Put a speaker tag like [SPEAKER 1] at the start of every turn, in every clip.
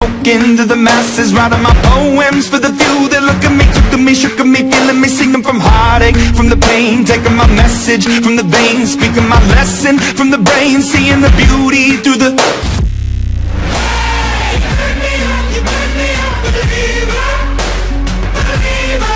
[SPEAKER 1] Into the masses, writing my poems for the few that look at me, took to me, shook at me, feeling me, singing from heartache, from the pain, taking my message from the veins, speaking my lesson from the brain, seeing the beauty through the... Hey, you burn me up, believer, believer.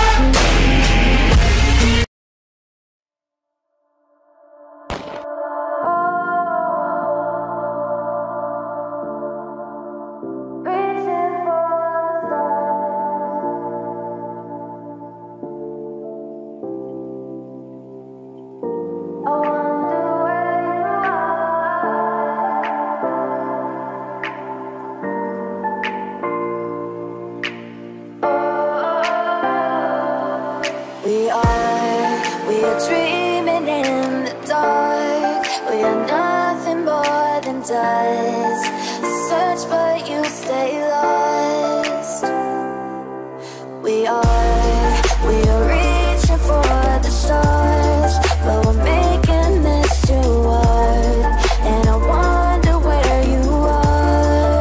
[SPEAKER 2] We are dreaming in the dark. We are nothing more than dust. Search but you stay lost. We are reaching for the stars, but we're making this too hard. And I wonder where you are.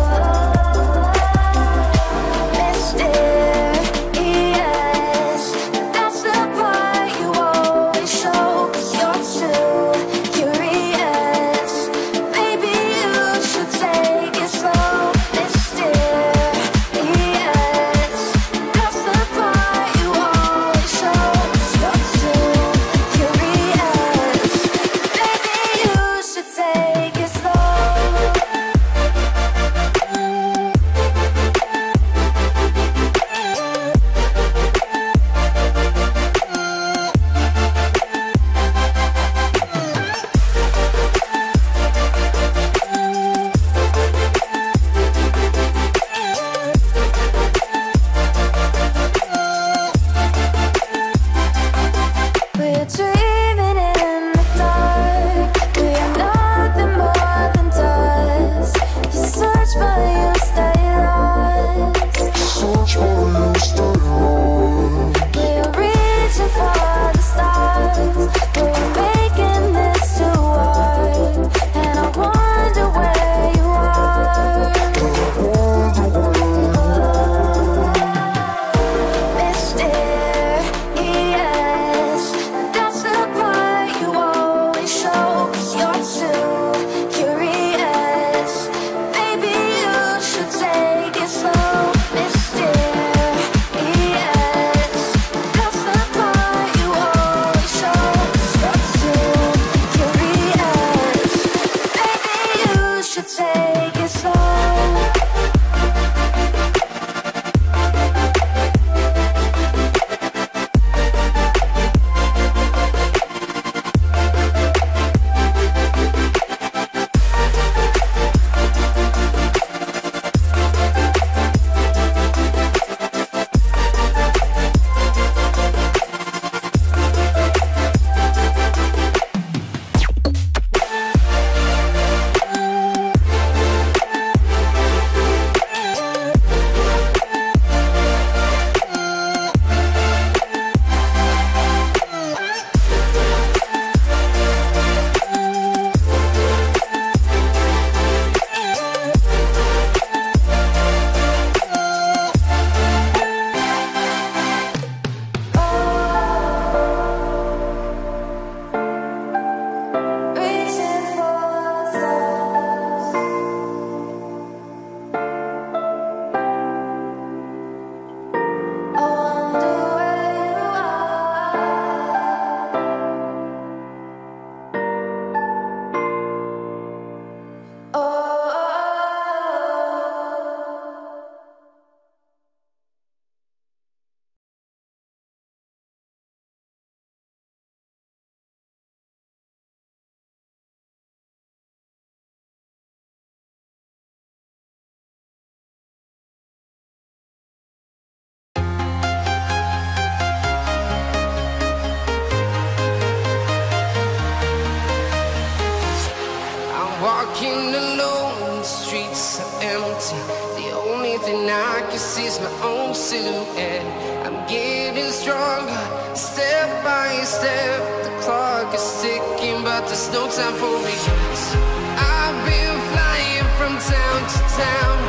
[SPEAKER 2] Mysterious, that's the part you always show. 'Cause you're too curious. Maybe you should take it slow. Mysterious, that's the part you always show. 'Cause you're too curious. Maybe you should take it slow. We're dreaming in the dark. We are nothing more than dust. You search but you stay lost. We are reaching for the stars, but we're making this too hard. And I wonder where you are. Mysterious, that's the part you always show. 'Cause you're too curious. Maybe you should take it slow. Mysterious, that's the part you always show. 'Cause you're too curious. Maybe you should take it slow. Reaching for stars. I wonder where you are. Oh.
[SPEAKER 3] I'm walking alone, the streets are empty. The only thing I can see is my own silhouette. I'm getting stronger, step by step. The clock is ticking, but there's no time for me. I've been flying from town to town.